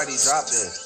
Somebody drop this.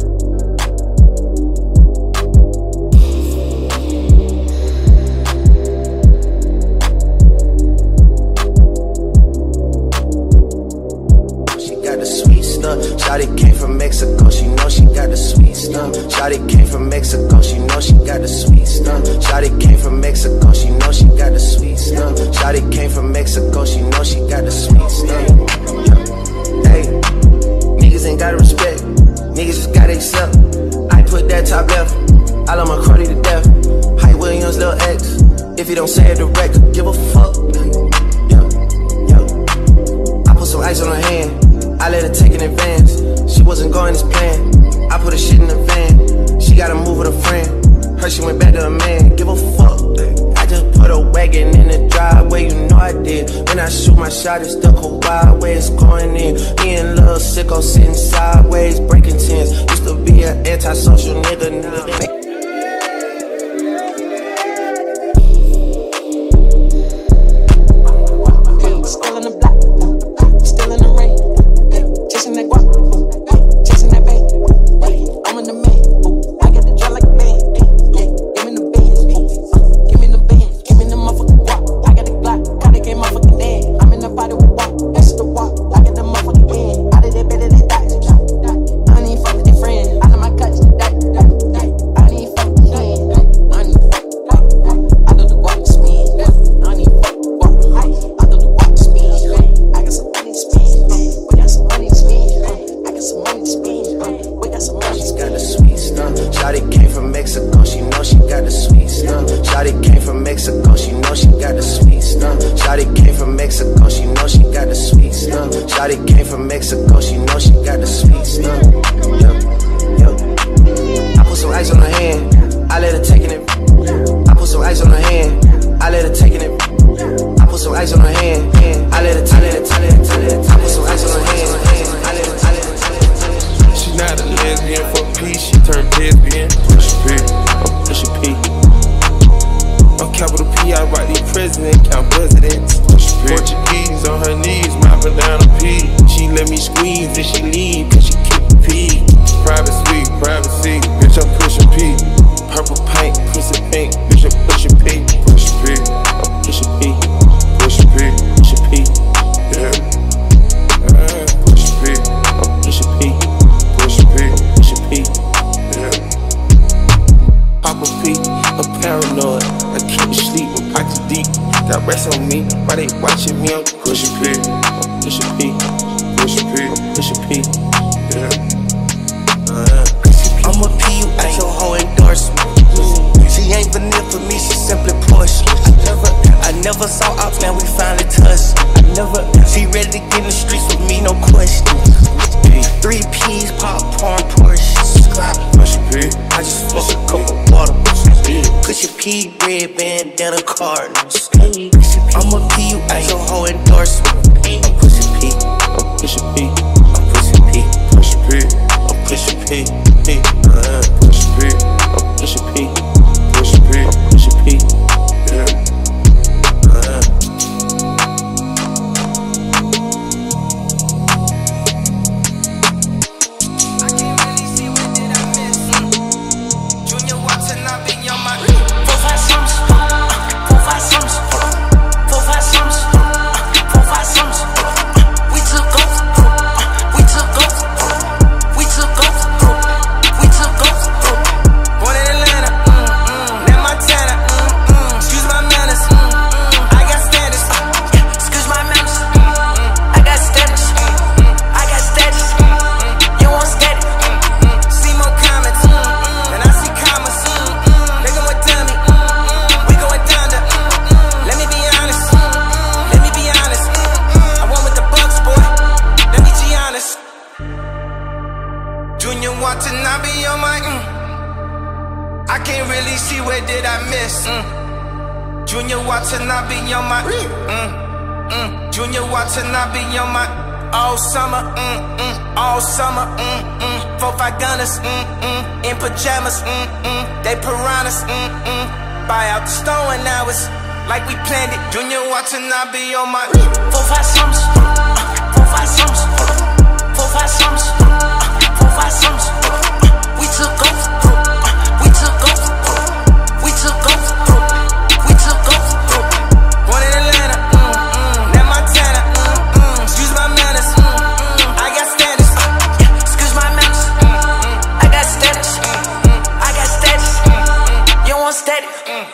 Shawty came from Mexico, she know she got the sweet stuff. Shawty came from Mexico, she know she got the sweet stuff. Shawty came from Mexico, she know she got the sweet stuff. Shawty came from Mexico, she know she got the sweet stuff. Hey, niggas ain't gotta respect, niggas just gotta accept. I put that top left, I love my cruddy to death. Hype Williams, Lil X, if you don't say it direct, give a fuck. I put some ice on her hand, I let her take in advance. She wasn't going as planned. I put her shit in the van. She gotta move with a friend. Her she went back to a man. Give a fuck. I just put a wagon in the driveway. You know I did. When I shoot my shot, it's stuck a wide way. It's going in. Me and Lil Sicko sitting sideways, breaking tens. Used to be an antisocial nigga. Now all summer, 4-5 gunners, in pajamas, they piranhas, buy out the store and now it's like we planned it. Junya watching, I be on my 4-5 summers, 4-5 summers, 4-5 summers, 4-5 5 summers. We took over. We took over. We took over. We took over. Born in Atlanta. Now Montana. Excuse my manners. I got standards. Excuse my manners. I got standards. I got status. You want static?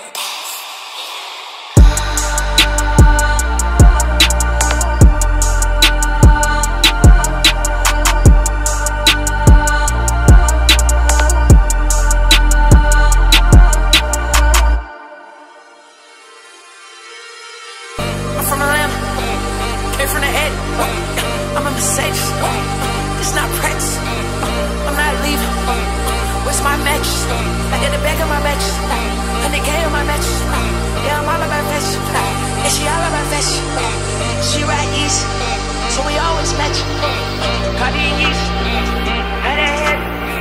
I'm from Atlanta, came from the head. I'm a Mercedes, it's not practice. I'm not leaving. Where's my mattress? I got the back of my mattress, 100K on my mattress. Yeah, I'm all about fashion, and she all about fashion. She ride easy, so we always match. Cardi and Yeezy, had that head.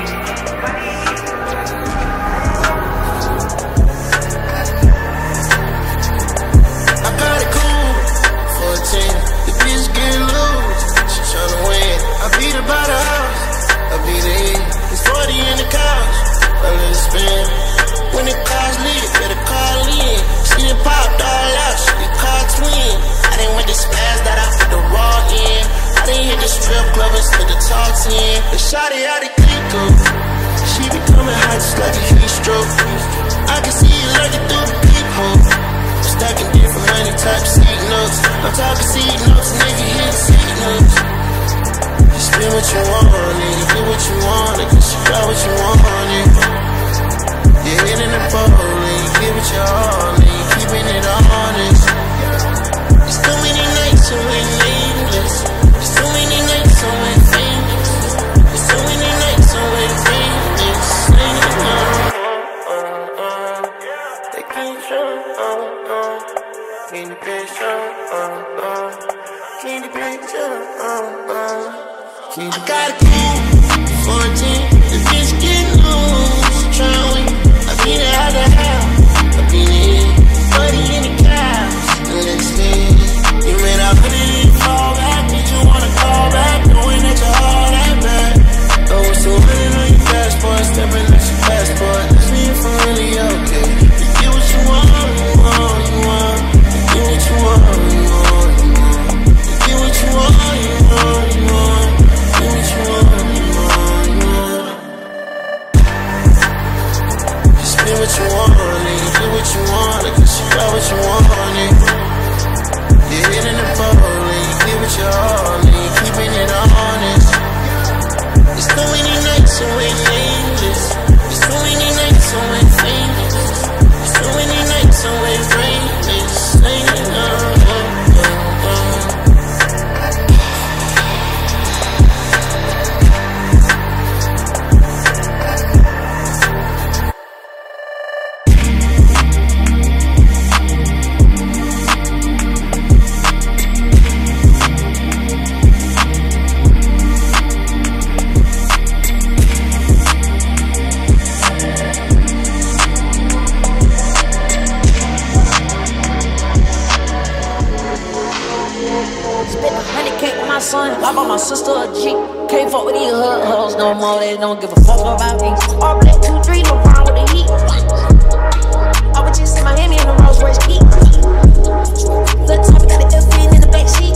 I got it cool, 14, the bitch get loose, she tryna win. I beat her by the house, I beat her in. It's 40 in the couch, I let it spin. When the car's lit, better call in. She done popped all out, she be called twin. I didn't want the spaz that I put the raw in. I didn't hit the strip club instead the talk 10. The shawty out of Kiko, she be coming hot just like a heat stroke. I can see you lurking through the peephole. Stacking different money type seat notes. I'm talking seat notes, nigga hit seat notes. You spend what you want, nigga, get what you want, cause you got what you want, you hitting the bowling, you give it your all, nigga, keeping it honest. There's too many nights so we're nameless. There's too many nights so we're famous. There's too many nights so we're famous. They can't show. Can you picture? Can you picture? I got a cool 14, the bitch get loose, tryna win. I beat it out the house, I beat it in, 40 in the couch, let's see. You made out put it in, fall back, did you wanna call back, knowing that you're all that bad. Oh, it's 200 on your passport, stepping at your passport, that's me if I'm really okay. You get what you want, you want, you want. Get what you want, you want, you want. Get what you want, you want, you want. Get what you want, you want, you want. Just spend what you want, nigga. Get what you want, cause you got what you want, nigga. You're hitting the bowling, you give it your all, nigga. Keeping it honest. There's too many nights so we're nameless. There's too many nights so we're famous. There's too many nights so we're famous. I bought my sister a Jeep. Can't fuck with these hoes no more. They don't give a fuck about me. All black 2-3, no problem with the heat. I was just in Miami in the Rolls Royce Keep. Little top got the F in the back seat.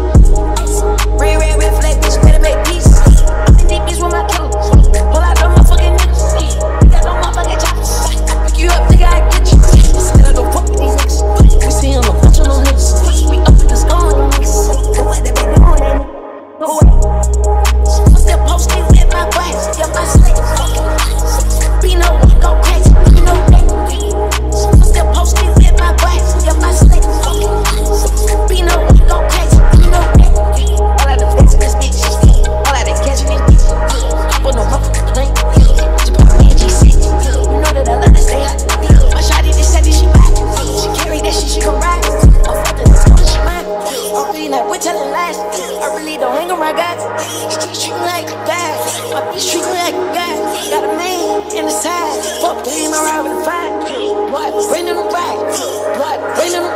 Red flag, bitch, better make peace. I'm in deep beats with my killers. Pull out them motherfucking niggas. You got no motherfucking choppers. Pick you up, nigga, I get you. Still I don't fuck with these niggas. We see him a bunch of no niggas. We up in the skull, them niggas. What they been doing? No way. Still posting with my boys. Yeah, my slick. Beno, go crazy. You know that. Still posting with my boys. Yeah, my slick. Beno, go crazy. You know that. All out of flexing this bitch. All out of catching this bitch. Hop on no motherfucking lane. Just pop me in G6. You know that I love to stay hot. My shawty just said that she back. She carry that shit, she gon' ride. I'm fucking this girl, she mine. I'm being like, we're telling lies. I really don't hang around guys. Street treat me like a guy. My bitch treat me like a guy. Got a man in the side. Fuck game, I ride with a fight. What? Bring them right. What? Bring them.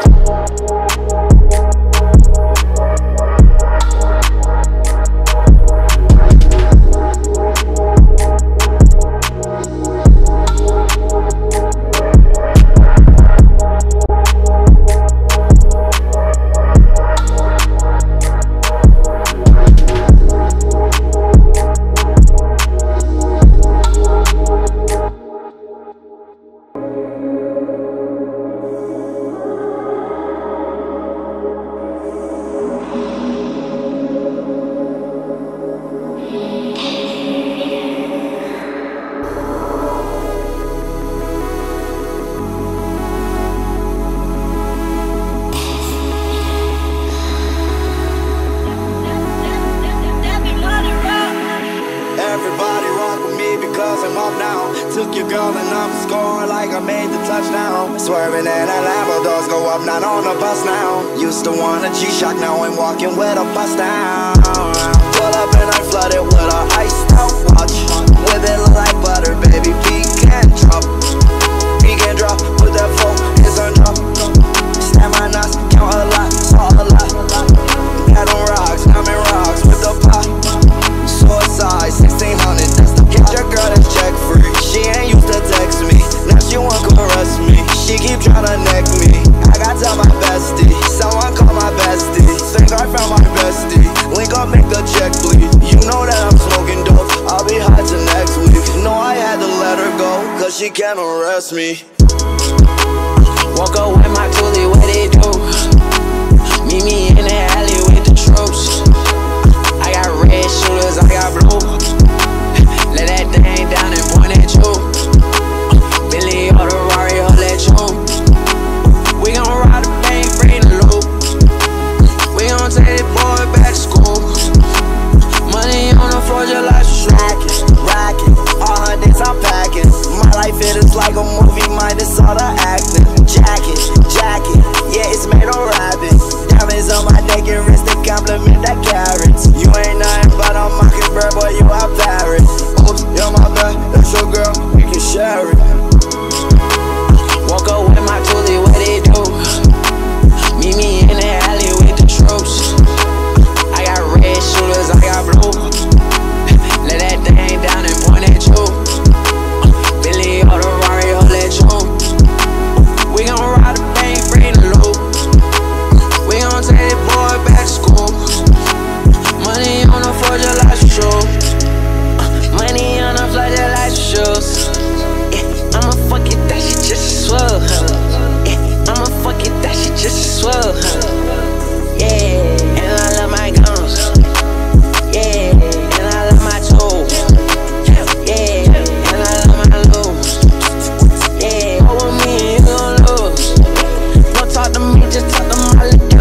wanna bust now. Used to want a G-Shock, now I'm walking with a bust down. Pull up and I flooded with a iced out watch. Whip it look like butter, baby, we can drop. We can drop, put that phone, it's on drop. Snap my nuts, count a lot, saw a lot. Got on rocks, I'm in rocks with the pot. Suicide, 1600, that's the get your girl that's check free. She ain't used to text me, now she won't caress me. She keep tryna neck me, I gotta tell my bestie. Someone call my bestie, think I found my bestie. Link up, make the check bleed. You know that I'm smoking dope, I'll be high till next week. No, I had to let her go, cause she can't arrest me. Walk up with my toolie, what they do? Meet me in the alley with the troops. I got red shooters, I got blue. Let that thing down and point at you. Billy or the Rari, hold that you. We gon' ride the bank, bring the loop. We gon' take this boy back to school. Money on the floor just like Rackin', all her days I'm packing. My life it is like a movie, minus all the acting. Jacket, yeah, it's made of rabbit. Diamonds on my neck and wrist to compliment that carrots. You ain't nothing but a mockingbird, boy, you a parrot. Oops, you're my bad, that's your girl, we can share it. walk up with my toolie, what they do? Meet me in the alley with the troops. I got red shooters, I got blue. Let that thing down and point at you. Billy or the Rari, hold that you. We gon' ride the bank, bring the loop. We gon' take this boy back to school. Money on the floor just like shoes. Money on the floor just like shoes. Yeah, I'ma fuck it, that shit just swell. Yeah, I'ma fuck it, that shit just swell. Yeah, and I love my guns. Yeah, and I love my toes. Yeah, and I love my lows. Yeah, go with me and you gon' lose. Don't talk to me, just talk to my little